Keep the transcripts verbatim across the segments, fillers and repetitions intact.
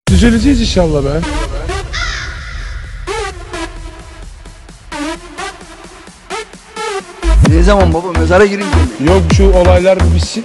Düzeleceğiz inşallah be. Ne zaman baba, mezara gireyim mi? Yok, şu olaylar bir bitsin.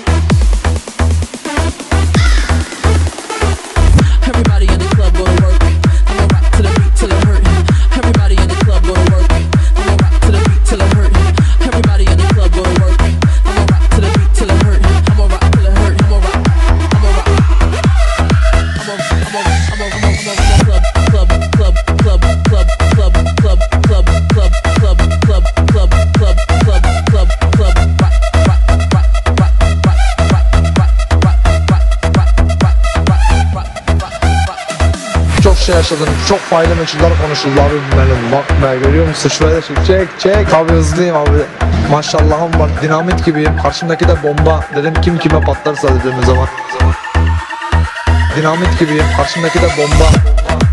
Everybody in the club go to work. I'ma rock to the beat till it hurt. Everybody in the club go to work. I'ma rock to the beat till it hurt. Everybody in the club go to work. I'ma rock to the beat till it hurt. I'ma rock till it hurt. I'ma rock. I'ma rock. I'ma I'ma I'ma I'ma club club club club club club club club club club club club club club club club rock rock rock rock rock rock rock rock. Çok şey yaşadım, çok faydalı meçhuller konuşuldu abi benim. Bak be, görüyor musun? Şuraya da çek, çek, çek. Tabi hızlıyım abi. Maşallahım var, dinamit gibiyim. Karşımdaki de bomba. Dedim kim kime patlarsa dediğimiz zaman. Dinamit gibiyim, karşımdaki de bomba.